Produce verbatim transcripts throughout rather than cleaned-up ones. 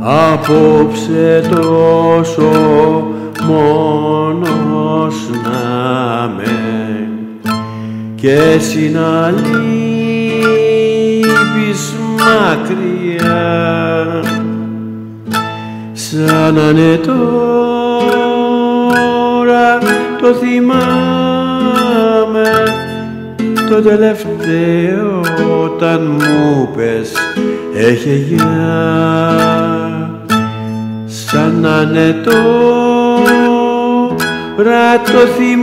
απόψε τόσο μόνος να με και εσύ να λείπεις μακριά, σαν να είναι τώρα το θυμάμαι το τελευταίο όταν μου πες έχε γεια, σαν να είναι τώρα το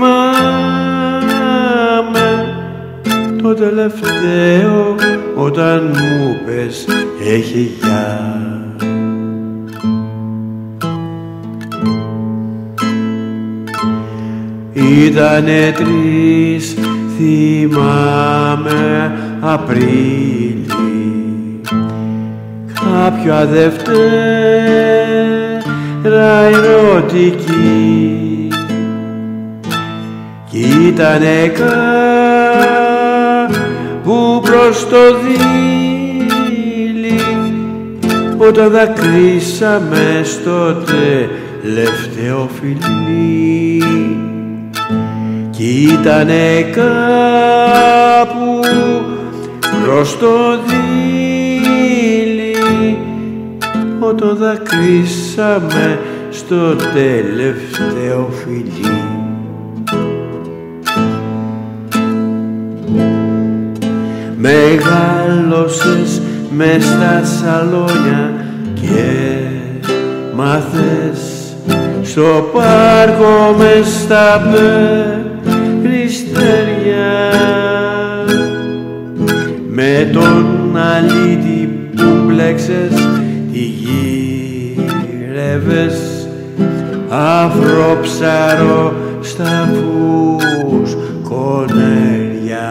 θυμάμαι το τελευταίο όταν μου πες έχε γεια. Ήτανε τρεις, θυμάμαι, Απρίλη, κάποια Δευτέρα ερωτική, κι ήτανε κάπου προς το δείλι όταν δακρύσαμε στο τελευταίο φιλί, κι ήτανε κάπου προς το δείλι όταν δακρύσαμε στο τελευταίο φιλί. Μεγάλωσες μες στα σαλόνια και μάθες στο πάρκο μες στα περιστέρια με τον αλήτη που μπλέξες τη γύρευες αφρόψαρο στα φουσκωνέρια.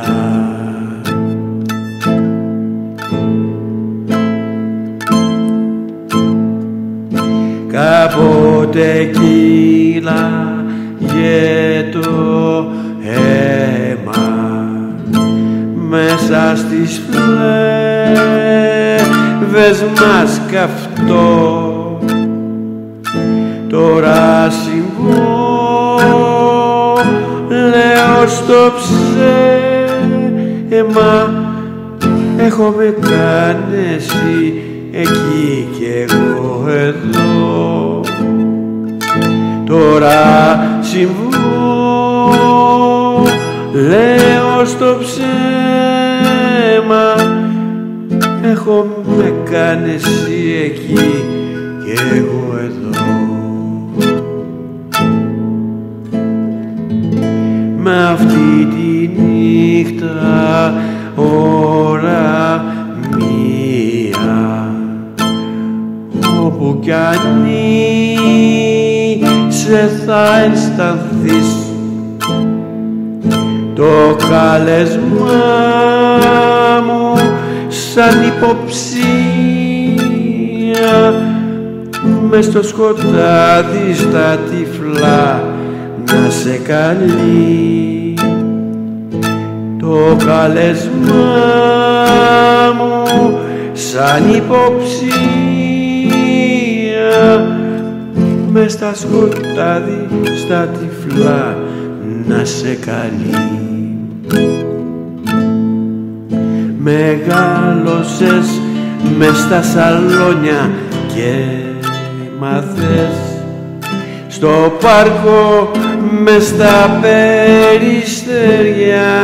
Κάποτε κύλαγε το αίμα μέσα στις φλέβες μας καυτό, τώρα συμβόλαιο στο ψέμα έχουμε κάνει εσύ εκεί κι εγώ εδώ, τώρα συμβόλαιο στο ψέμα έχουμε κάνει εσύ εκεί κι εγώ εδώ. Με αυτή τη νύχτα ώρα μία όπου κι αν είσαι θα αισθανθείς το κάλεσμά μου σαν υποψία μες στο σκοτάδι στα τυφλά να σε καλεί, το κάλεσμά μου σαν υποψία μες στα σκοτάδι στα τυφλά να σε καλεί. Μεγάλωσες μες στα σαλόνια και μάθες στο πάρκο μες στα περιστέρια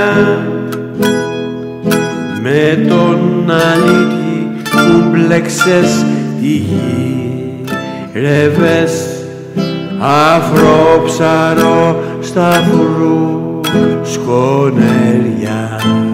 με τον αλήτη που μπλέξες τη γύρευες αφρόψαρο στα φουσκωνέρια.